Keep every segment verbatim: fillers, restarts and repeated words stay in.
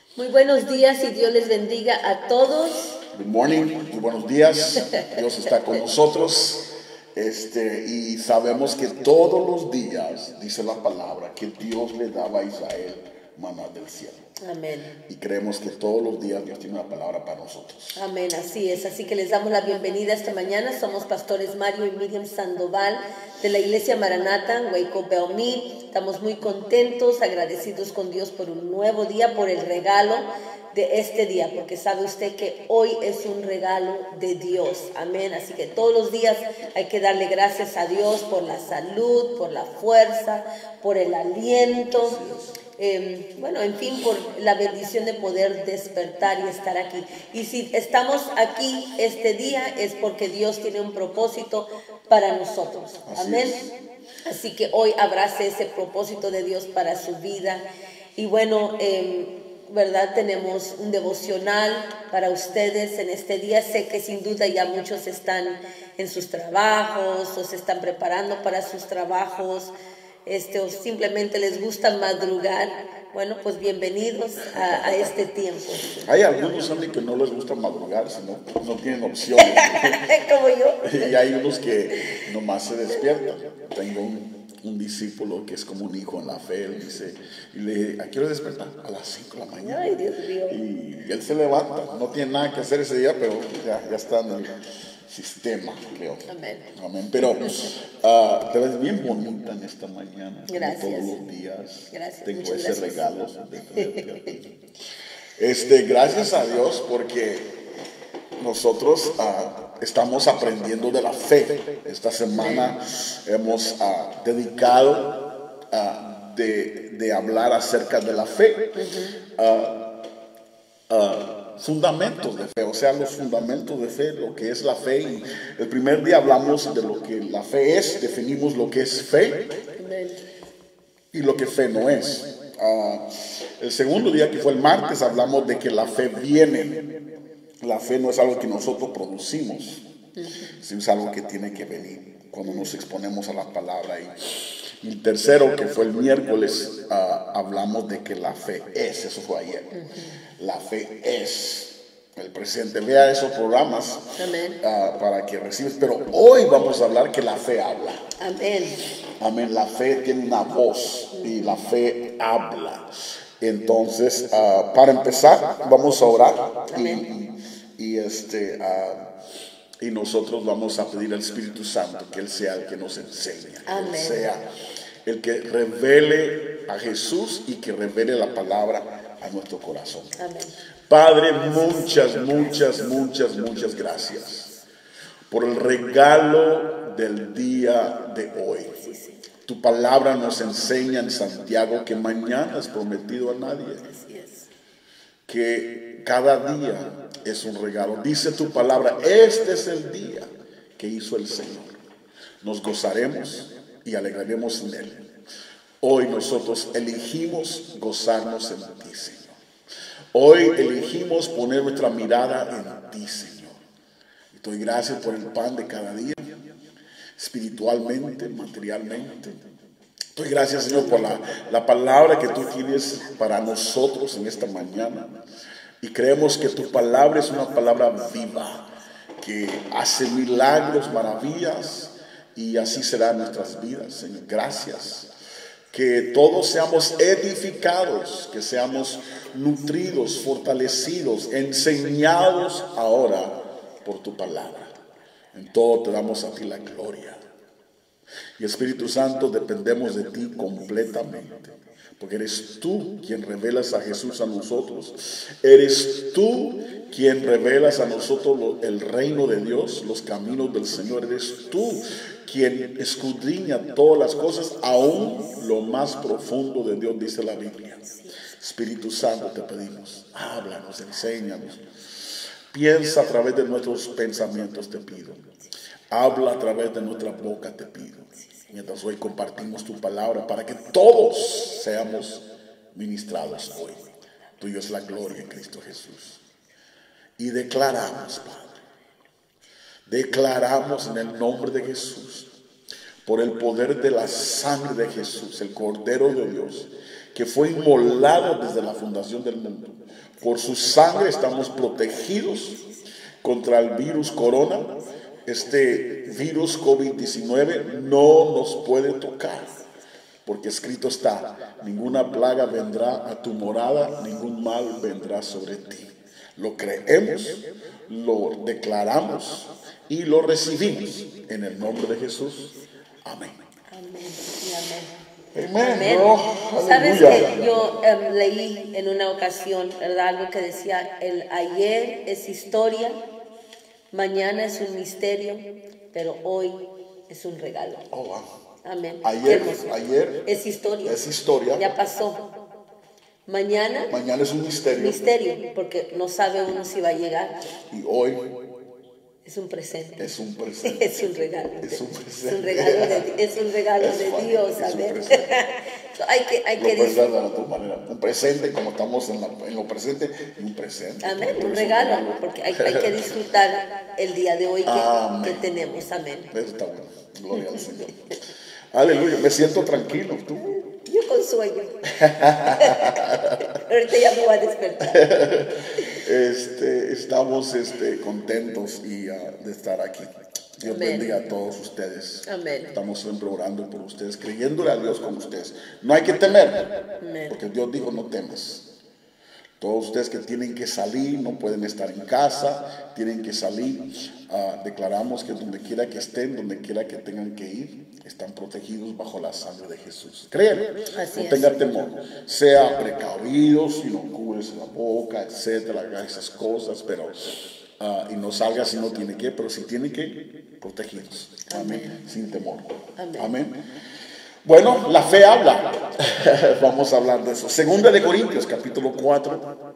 Muy buenos días y Dios les bendiga a todos. Good morning, muy buenos días. Dios está con nosotros. Este, y sabemos que todos los días, dice la palabra, que Dios le daba a Israel maná del cielo. Amén. Y creemos que todos los días Dios tiene una palabra para nosotros. Amén, así es. Así que les damos la bienvenida esta mañana. Somos pastores Mario y Miriam Sandoval de la Iglesia Maranatha, Waco, Beomí. Estamos muy contentos, agradecidos con Dios por un nuevo día, por el regalo de este día, porque sabe usted que hoy es un regalo de Dios. Amén. Así que todos los días hay que darle gracias a Dios por la salud, por la fuerza, por el aliento. Eh, bueno, en fin, por la bendición de poder despertar y estar aquí. Y si estamos aquí este día es porque Dios tiene un propósito para nosotros. Amén. Así que hoy abrace ese propósito de Dios para su vida. Y bueno, eh, ¿verdad? Tenemos un devocional para ustedes en este día. Sé que sin duda ya muchos están en sus trabajos o se están preparando para sus trabajos. Este, o simplemente les gusta madrugar. Bueno, pues bienvenidos a, a este tiempo. Hay algunos, Andy, que no les gusta madrugar, sino no tienen opciones. Como yo. Y hay unos que nomás se despiertan. Tengo un, un discípulo que es como un hijo en la fe. Él dice, y le dije, ¿a qué hora despertar? A las cinco de la mañana. Ay, Dios mío. Y él se levanta. No tiene nada que hacer ese día, pero ya, ya está en el sistema, creo. Amén. Amén. Pero uh, te ves bien bonita en esta mañana. Gracias. Todos los días. Gracias. Tengo Muchas ese gracias. regalo de traerte a ti. Este, gracias a Dios porque nosotros uh, estamos aprendiendo de la fe. Esta semana hemos uh, dedicado uh, de, de hablar acerca de la fe. Uh, uh, fundamentos de fe, o sea, los fundamentos de fe, lo que es la fe. Y el primer día hablamos de lo que la fe es, definimos lo que es fe y lo que fe no es. Uh, el segundo día, que fue el martes, hablamos de que la fe viene. La fe no es algo que nosotros producimos, sino es algo que tiene que venir cuando nos exponemos a la palabra. Y, y el tercero, que fue el miércoles, uh, hablamos de que la fe es, eso fue ayer. La fe es el presente. Vea esos programas uh, para que recibes. Pero hoy vamos a hablar que la fe habla. Amén. Amén. La fe tiene una voz y la fe habla. Entonces, uh, para empezar, vamos a orar. Amén. Y, y, este, uh, y nosotros vamos a pedir al Espíritu Santo que Él sea el que nos enseñe. Amén. Que Él sea el que revele a Jesús y que revele la palabra a nuestro corazón. Amén. Padre, muchas, muchas, muchas, muchas gracias por el regalo del día de hoy. Sí, sí. Tu palabra nos enseña en Santiago que mañana es prometido a nadie, Así es. que cada día es un regalo. Dice tu palabra, este es el día que hizo el Señor. Nos gozaremos y alegraremos en Él. Hoy nosotros elegimos gozarnos en ti, Señor. Hoy elegimos poner nuestra mirada en ti, Señor. Y te doy gracias por el pan de cada día, espiritualmente, materialmente. Te doy gracias, Señor, por la, la palabra que tú tienes para nosotros en esta mañana. Y creemos que tu palabra es una palabra viva, que hace milagros, maravillas, y así será en nuestras vidas, Señor. Gracias. Que todos seamos edificados, que seamos nutridos, fortalecidos, enseñados ahora por tu palabra. En todo te damos a ti la gloria. Y Espíritu Santo, dependemos de ti completamente, porque eres tú quien revelas a Jesús a nosotros. Eres tú quien revelas a nosotros el reino de Dios, los caminos del Señor. Eres tú quien escudriña todas las cosas, aún lo más profundo de Dios, dice la Biblia. Espíritu Santo, te pedimos, háblanos, enséñanos. Piensa a través de nuestros pensamientos, te pido. Habla a través de nuestra boca, te pido. Mientras hoy compartimos tu palabra, para que todos seamos ministrados hoy. Tuyo es la gloria en Cristo Jesús. Y declaramos, Padre, declaramos en el nombre de Jesús, por el poder de la sangre de Jesús, el Cordero de Dios, que fue inmolado desde la fundación del mundo. Por su sangre estamos protegidos contra el virus corona. Este virus COVID diecinueve no nos puede tocar, porque escrito está: ninguna plaga vendrá a tu morada, ningún mal vendrá sobre ti. Lo creemos, lo declaramos y lo recibimos en el nombre de Jesús. Amén. Amén y amén. Amén. Amén. Oh, Sabes aleluya. que yo um, leí en una ocasión, ¿verdad? Algo que decía: el ayer es historia, mañana es un misterio, pero hoy es un regalo. Oh, wow. Amén. Ayer, Qué hermoso. ayer es historia. es historia. Ya pasó. Mañana, Mañana es un misterio. misterio, porque no sabe uno si va a llegar. Y hoy es un presente. es un presente. Es un regalo. Es un presente. Es un regalo de, es un regalo es de fácil, Dios. es A un ver. presente. hay que, hay Lo que puedes dar disfrutar. de tu manera. Un presente, como estamos en, la, en lo presente, y un presente. Amén, Es un regalo, porque hay, hay que disfrutar el día de hoy que, que tenemos. Amén. Eso está bueno. Gloria al Señor. Aleluya. Me siento tranquilo. ¿Tú? Yo con sueño. Ahorita ya me voy a despertar. Este, estamos este, contentos y, uh, de estar aquí. Dios Amén. bendiga a todos ustedes. Amén. Estamos siempre orando por ustedes, creyéndole a Dios con ustedes. No hay que temer, Amén. porque Dios dijo: no temas. Todos ustedes que tienen que salir, no pueden estar en casa, tienen que salir. Uh, declaramos que donde quiera que estén, donde quiera que tengan que ir, están protegidos bajo la sangre de Jesús. Creer, Así no es. tenga temor. Sea precavidos y no cubres la boca, etcétera, haga esas cosas, pero uh, y no salga si no tiene que, pero si tiene que, protegidos. Amén. Amén. Sin temor. Amén. Amén. Bueno, la fe habla. Vamos a hablar de eso. Segunda de Corintios, capítulo cuatro.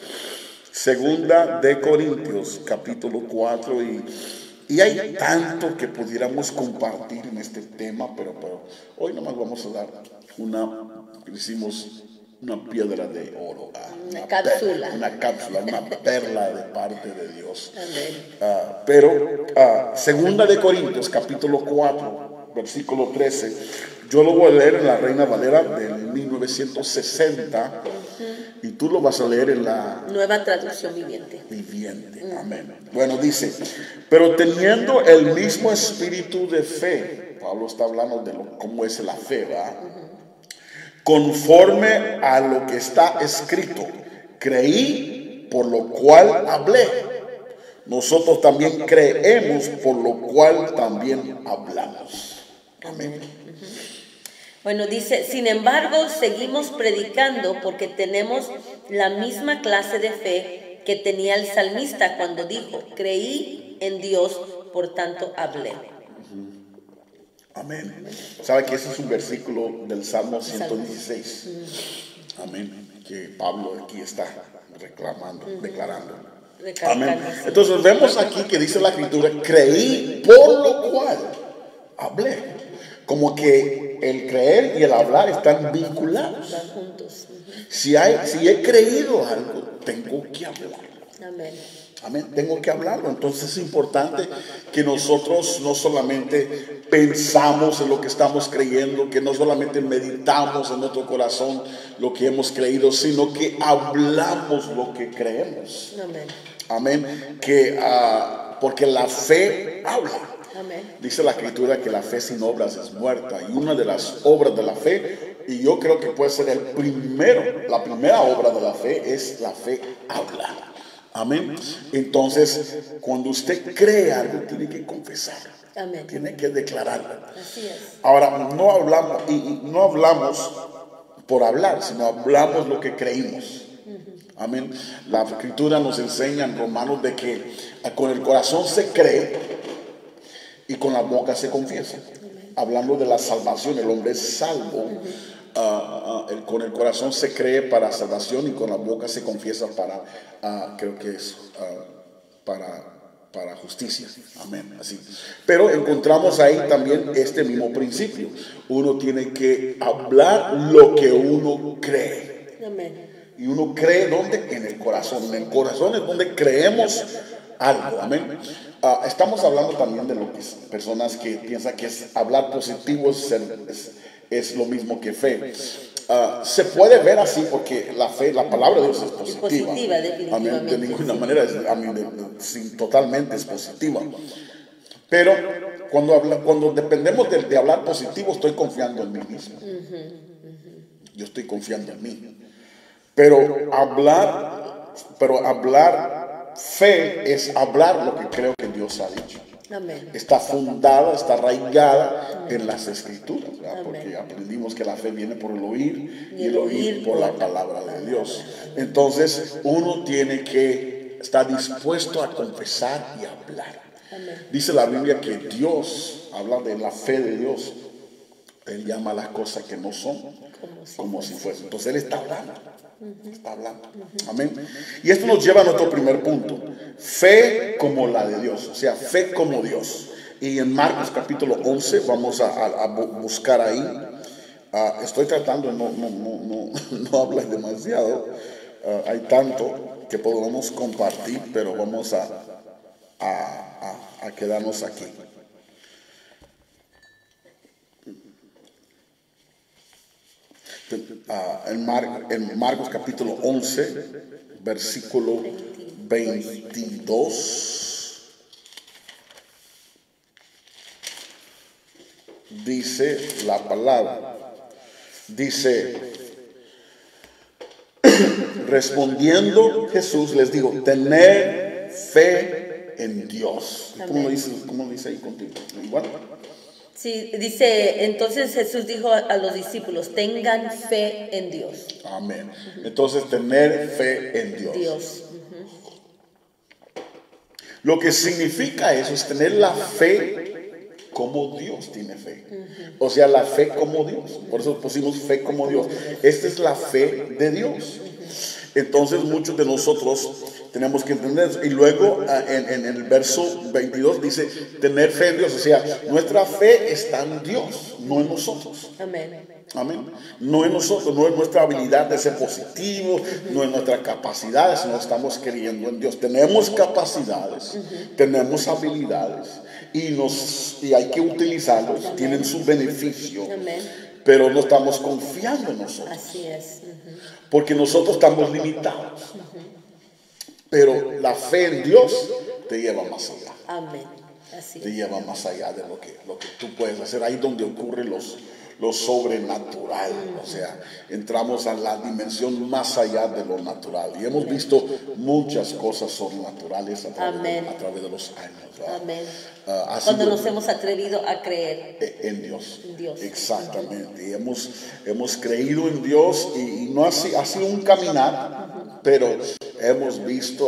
Segunda de Corintios, capítulo cuatro. Y, y hay tanto que pudiéramos compartir en este tema, pero, pero hoy nomás vamos a dar una, hicimos una piedra de oro. Una, una cápsula. Per, una cápsula, una perla de parte de Dios. Amén. Uh, pero, uh, Segunda de Corintios, capítulo cuatro, versículo trece. Yo lo voy a leer en la Reina Valera del mil novecientos sesenta, uh-huh. Y tú lo vas a leer en la Nueva Traducción Viviente. Viviente. Uh-huh. Amén. Bueno, dice: pero teniendo el mismo espíritu de fe, Pablo está hablando de lo, cómo es la fe, ¿verdad? Uh-huh. Conforme a lo que está escrito, creí, por lo cual hablé. Nosotros también creemos, por lo cual también hablamos. Amén. Uh-huh. Bueno, dice: sin embargo, seguimos predicando porque tenemos la misma clase de fe que tenía el salmista cuando dijo: creí en Dios, por tanto hablé. Amén. Amén. ¿Sabe que ese es un versículo del Salmo ciento dieciséis? Uh-huh. Amén. Que Pablo aquí está reclamando, uh-huh. declarando. Amén. Entonces vemos aquí que dice la Escritura: creí, por lo cual hablé. Como que el creer y el hablar están vinculados. Están juntos. Uh-huh. Si, hay, si he creído algo, tengo que hablar. Amén. Amén. Tengo que hablarlo. Entonces es importante que nosotros no solamente pensamos en lo que estamos creyendo, que no solamente meditamos en nuestro corazón lo que hemos creído, sino que hablamos lo que creemos. Amén. Amén. Que, uh, porque la fe habla. Amén. Dice la Escritura que la fe sin obras es muerta, y una de las obras de la fe, y yo creo que puede ser el primero, la primera obra de la fe es la fe habla. Amén. Entonces, cuando usted cree algo, tiene que confesar. Amén. Tiene que declararlo. Así es. Ahora, no hablamos, y, y no hablamos por hablar, sino hablamos lo que creímos. Amén. La Escritura nos enseña en Romanos de que con el corazón se cree y con la boca se confiesa. Uh-huh. Hablando de la salvación, el hombre es salvo. Uh-huh. uh, uh, el, con el corazón se cree para salvación y con la boca se confiesa para, uh, creo que es uh, para, para justicia. Amén. Así. Pero encontramos ahí también este mismo principio. Uno tiene que hablar lo que uno cree. Amén. Y uno cree ¿dónde? En el corazón. En el corazón es donde creemos algo. Amén. Uh, estamos hablando también de lo que es personas que piensan que es hablar positivo es, ser, es, es lo mismo que fe. Uh, se puede ver así porque la fe, la palabra de Dios es positiva. Es positiva, definitivamente. Amén. De ninguna manera, es, a mí, de, de, sí, totalmente es positiva. Pero cuando, habla, cuando dependemos de, de hablar positivo, estoy confiando en mí mismo. Uh-huh, uh-huh. Yo estoy confiando en mí. Pero hablar, pero hablar fe es hablar lo que creo que Dios ha dicho. Amén. Está fundada, está arraigada en las Escrituras, porque aprendimos que la fe viene por el oír y el oír por la palabra de Dios. Entonces uno tiene que estar dispuesto a confesar y hablar. Amén. Dice la Biblia que Dios, habla de la fe de Dios, Él llama a las cosas que no son como si, como si fuesen. Entonces Él está hablando. Uh-huh. Está hablando. Uh-huh. Amén. Y esto nos lleva a nuestro primer punto. Fe como la de Dios. O sea, fe como Dios. Y en Marcos capítulo once vamos a, a, a buscar ahí. Uh, estoy tratando, no, no, no, no, no hablar demasiado. Uh, hay tanto que podemos compartir, pero vamos a, a, a, a quedarnos aquí. Uh, en, Mar, en Marcos capítulo once, versículo veintidós, dice la palabra, dice, respondiendo Jesús les dijo, tener fe en Dios. ¿Cómo lo dice, cómo lo dice ahí contigo? Igual. Sí, dice, entonces Jesús dijo a los discípulos, tengan fe en Dios. Amén. Entonces, tener fe en Dios. Dios. Uh-huh. Lo que significa eso es tener la fe como Dios tiene fe. Uh-huh. O sea, la fe como Dios. Por eso pusimos fe como Dios. Esta es la fe de Dios. Entonces, muchos de nosotros tenemos que entender eso. Y luego en, en el verso veintidós dice tener fe en Dios. O sea, nuestra fe está en Dios, no en nosotros. Amén. Amén. No en nosotros, no en nuestra habilidad de ser positivo, uh-huh. no en nuestras capacidades, sino estamos creyendo en Dios. Tenemos capacidades, uh-huh. tenemos habilidades y, nos, y hay que utilizarlos. Amén. Tienen su beneficio. Amén. Pero no estamos confiando en nosotros. Así es. Uh-huh. Porque nosotros estamos limitados. Uh-huh. Pero la fe en Dios te lleva más allá. Amén. Así te lleva más allá de lo que, lo que tú puedes hacer. Ahí donde ocurre los, lo sobrenatural. Uh-huh. O sea, entramos a la dimensión más allá de lo natural. Y hemos Amén. Visto muchas cosas sobrenaturales a través, de, a través de los años. ¿Verdad? Amén. Uh, Cuando nos hemos atrevido a creer en Dios. En Dios. Exactamente. Y hemos, hemos creído en Dios y, y no ha, ha sido un caminar, uh-huh. pero hemos visto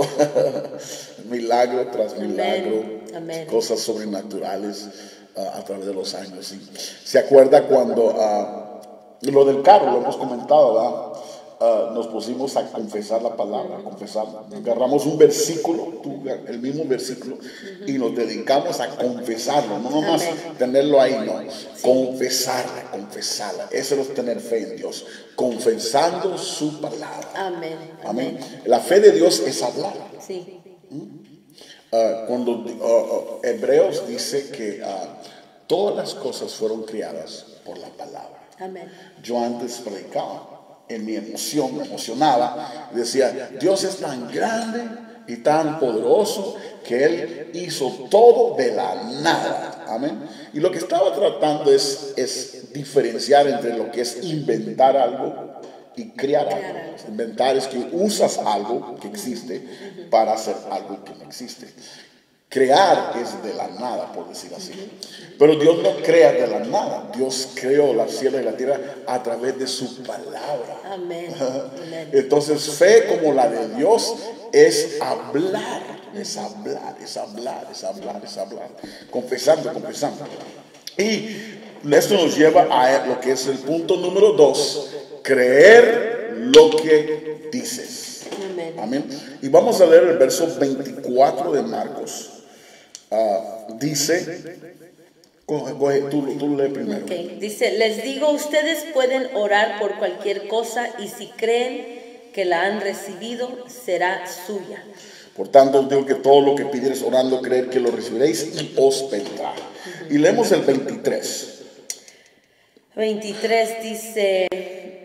milagro tras milagro, Amén. Cosas sobrenaturales uh, a través de los años. ¿Sí? ¿Se acuerda cuando uh, lo del carro, lo hemos comentado, ¿verdad? Uh, nos pusimos a confesar la palabra, a confesar. Agarramos un versículo, tú, el mismo versículo, uh-huh. y nos dedicamos a confesarlo, no nomás Amén. Tenerlo ahí, no. Sí. Confesarla, confesarla. Eso es tener fe en Dios, confesando su palabra. Amén. Amén. La fe de Dios es hablar. Sí. ¿Mm? Uh, cuando uh, uh, Hebreos dice que uh, todas las cosas fueron creadas por la palabra. Amén. Yo antes predicaba. En mi emoción, me emocionaba, decía, Dios es tan grande y tan poderoso que Él hizo todo de la nada. Amén. Y lo que estaba tratando es, es diferenciar entre lo que es inventar algo y crear algo. Inventar es que usas algo que existe para hacer algo que no existe. Crear es de la nada, por decir así. Pero Dios no crea de la nada. Dios creó la cielo y la tierra a través de su palabra. Amén. Entonces, fe como la de Dios es hablar, es hablar, es hablar, es hablar, es hablar. Confesando, confesando. Y esto nos lleva a lo que es el punto número dos. Creer lo que dices. Amén. Amén. Y vamos a leer el verso veinticuatro de Marcos. Uh, dice, tú, tú lees primero. Okay. Dice, les digo, ustedes pueden orar por cualquier cosa y si creen que la han recibido, será suya. Por tanto, os digo que todo lo que pidiereis orando, creer que lo recibiréis y os vendrá. Uh-huh. Y leemos el veintitrés. veintitrés dice,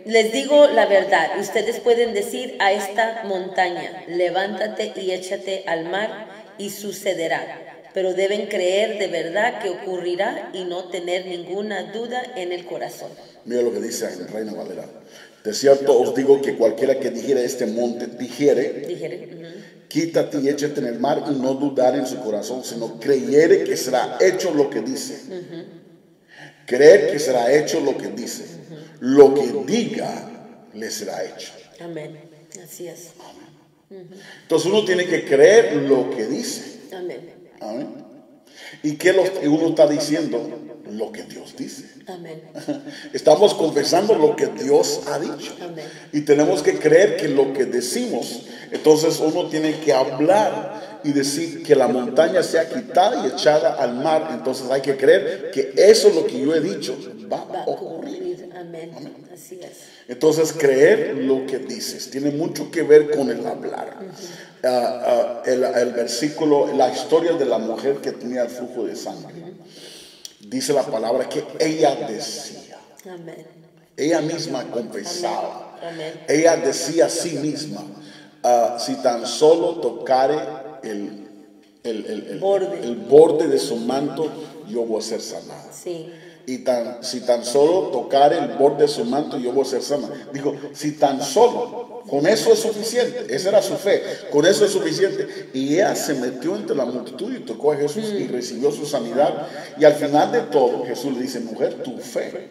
les digo la verdad, ustedes pueden decir a esta montaña, levántate y échate al mar y sucederá. Pero deben creer de verdad que ocurrirá y no tener ninguna duda en el corazón. Mira lo que dice en Reina Valera. De cierto os digo que cualquiera que dijere este monte, dijere, Dijere, uh-huh. quítate y échate en el mar y no dudar en su corazón, sino creyere que será hecho lo que dice. Uh-huh. Creer que será hecho lo que dice. Uh-huh. Lo que diga le será hecho. Amén. Así es. Amén. Uh-huh. Entonces uno tiene que creer lo que dice. Amén. Amén. ¿Y qué uno está diciendo? Lo que Dios dice. Amén. Estamos confesando lo que Dios ha dicho. Amén. Y tenemos que creer que lo que decimos, entonces uno tiene que hablar y decir que la montaña sea quitada y echada al mar. Entonces hay que creer que eso es lo que yo he dicho va, va a ocurrir. Amén. Amén. Así es. Entonces creer lo que dices tiene mucho que ver con el hablar. Uh-huh. uh, uh, el, el versículo, la historia de la mujer que tenía el flujo de sangre. Uh-huh. Dice la palabra que ella decía. Amén. Ella misma confesaba. Amén. Ella decía a sí misma, uh, si tan solo tocare el, el, el, el, borde. el borde de su manto, yo voy a ser sanada. Sí. Y tan, si tan solo tocare el borde de su manto, yo voy a ser sana. Dijo, si tan solo, con eso es suficiente. Esa era su fe, con eso es suficiente. Y ella se metió entre la multitud y tocó a Jesús mm. y recibió su sanidad. Y al final de todo, Jesús le dice, mujer, tu fe,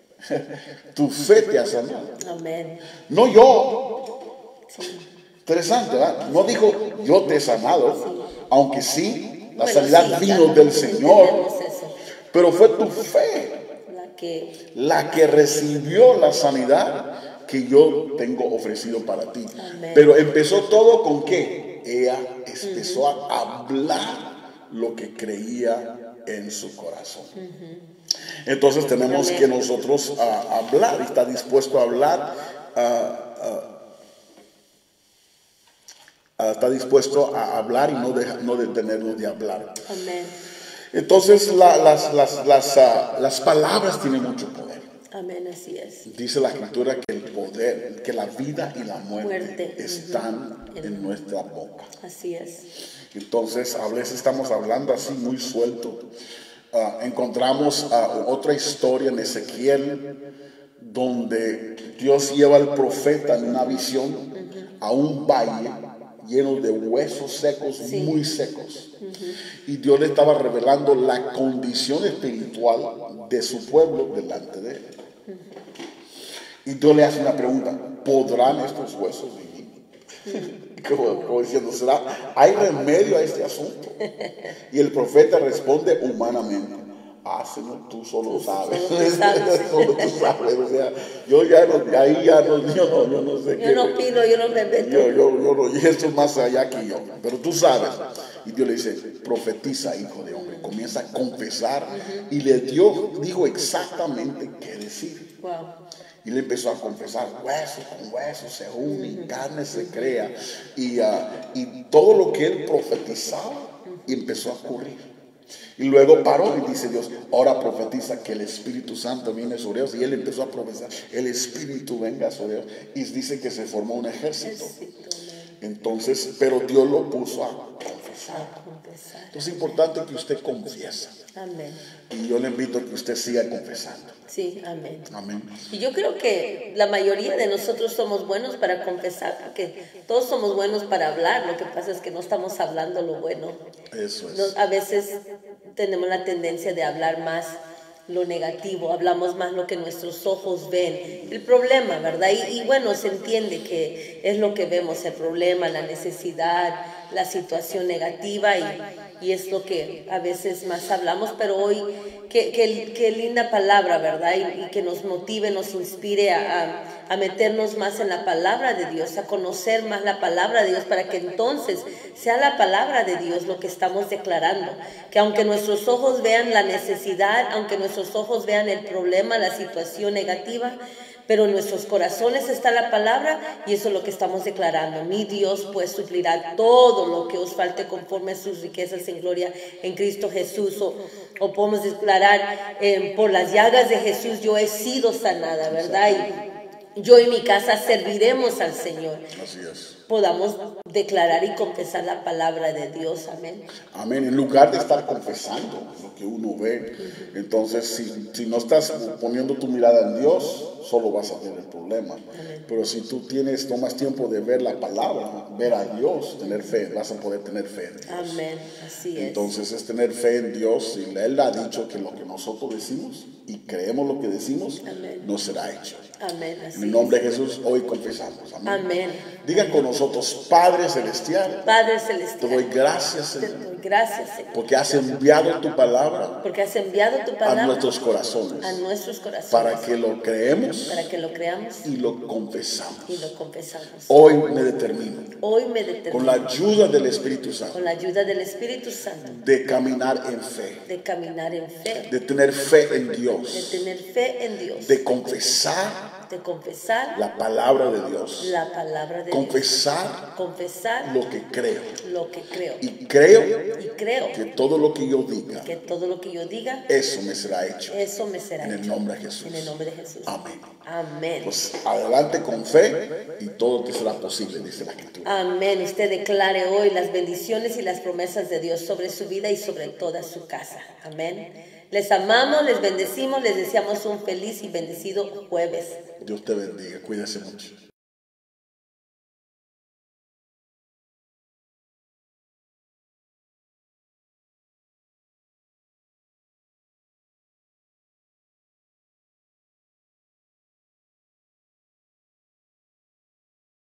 tu fe te ha sanado. Amén. No yo. Sí. Interesante, ¿verdad? No dijo, yo te he sanado, sí. Aunque sí, la bueno, sanidad sí, vino claro, del Señor. Pero fue tu fe la que, la que recibió la sanidad que yo tengo ofrecido para ti. Amén. Pero empezó todo con qué? Ella empezó uh-huh. a hablar lo que creía en su corazón. Uh-huh. Entonces tenemos Amén. que nosotros uh, hablar, está dispuesto a hablar, uh, uh, uh, está dispuesto a hablar y no, deja, no detenernos de hablar. Amén. Entonces la, las, las, las, uh, las palabras tienen mucho poder. Amén, así es. Dice la Escritura que el poder, que la vida y la muerte, muerte. están uh-huh. en nuestra boca. Así es. Entonces a veces estamos hablando así muy suelto. Uh, encontramos uh, otra historia en Ezequiel donde Dios lleva al profeta en una visión uh-huh. a un valle lleno de huesos secos, sí. muy secos. Uh-huh. Y Dios le estaba revelando la condición espiritual de su pueblo delante de él. Uh-huh. Y Dios le hace una pregunta, ¿podrán estos huesos vivir? Uh-huh. como, como diciendo, ¿será, ¿hay remedio a este asunto? Y el profeta responde humanamente. Ah, Señor, tú solo sabes. Solo tú sabes. Solo tú sabes. O sea, yo ya no, ahí ya no, yo no, yo no sé yo qué. no opino, yo no me meto. Yo, yo, yo no, y esto es más allá que yo. Pero tú sabes. Y Dios le dice, profetiza, hijo de hombre. Comienza a confesar. Uh-huh. Y le dio, dijo exactamente qué decir. Wow. Y le empezó a confesar, hueso con hueso se une, uh-huh. carne se crea. Y, uh, y todo lo que él profetizaba, uh-huh. y empezó a ocurrir. Y luego paró y dice Dios, ahora profetiza que el Espíritu Santo viene sobre ellos. Y él empezó a profetizar, el Espíritu venga sobre ellos. Y dice que se formó un ejército. Entonces, pero Dios lo puso a confesar. Entonces es importante que usted confiese. Amén. Y yo le invito a que usted siga confesando. Sí, amén. Amén. Y yo creo que la mayoría de nosotros somos buenos para confesar, porque todos somos buenos para hablar. Lo que pasa es que no estamos hablando lo bueno. Eso es. Nos, a veces tenemos la tendencia de hablar más lo negativo, hablamos más lo que nuestros ojos ven, el problema, ¿verdad? Y, y bueno, se entiende que es lo que vemos, el problema, la necesidad, la situación negativa, y, y es lo que a veces más hablamos, pero hoy, qué, qué, qué linda palabra, ¿verdad? Y, y que nos motive, nos inspire a, a, a meternos más en la palabra de Dios, a conocer más la palabra de Dios, para que entonces sea la palabra de Dios lo que estamos declarando, que aunque nuestros ojos vean la necesidad, aunque nuestros ojos vean el problema, la situación negativa, pero en nuestros corazones está la palabra, y eso es lo que estamos declarando. Mi Dios pues suplirá todo lo que os falte conforme a sus riquezas en gloria en Cristo Jesús. O, o podemos declarar, eh, por las llagas de Jesús yo he sido sanada, ¿verdad? Y yo y mi casa serviremos al Señor. Así es. Podamos declarar y confesar la palabra de Dios. Amén. Amén. En lugar de estar confesando lo que uno ve, entonces si, si no estás poniendo tu mirada en Dios, solo vas a ver el problema. Amén. Pero si tú tienes, tomas tiempo de ver la palabra, ver a Dios, tener fe, vas a poder tener fe en Dios. Amén. Así es. Entonces es tener fe en Dios, y Él ha dicho que lo que nosotros decimos y creemos lo que decimos, Amén. no será hecho. Amén. Así En el nombre es. de Jesús hoy confesamos. Amén. Amén. Digan con nosotros, Padre Celestial, Padre te Celestial, doy gracias, te Señor, doy gracias, Señor, porque has enviado tu palabra porque has enviado tu a palabra nuestros corazones a nuestros corazones para que lo creemos para que lo creamos y lo confesamos. y lo confesamos. Hoy me determino, Hoy me con determino, la ayuda del Espíritu Santo, con la ayuda del Espíritu Santo, de caminar en fe, de caminar en fe, de tener fe en de Dios, tener fe en Dios, de confesar de confesar la palabra de Dios, la palabra de Dios, confesar confesar lo que creo. lo que creo. Y creo Y creo que todo lo que yo diga, que todo lo que yo diga, eso me será hecho. eso me será En el hecho. nombre de Jesús. En el nombre de Jesús. Amén. Amén. Pues adelante con fe y todo te será posible, dice la Escritura. Amén. Usted declare hoy las bendiciones y las promesas de Dios sobre su vida y sobre toda su casa. Amén. Les amamos, les bendecimos, les deseamos un feliz y bendecido jueves. Dios te bendiga, cuídese mucho.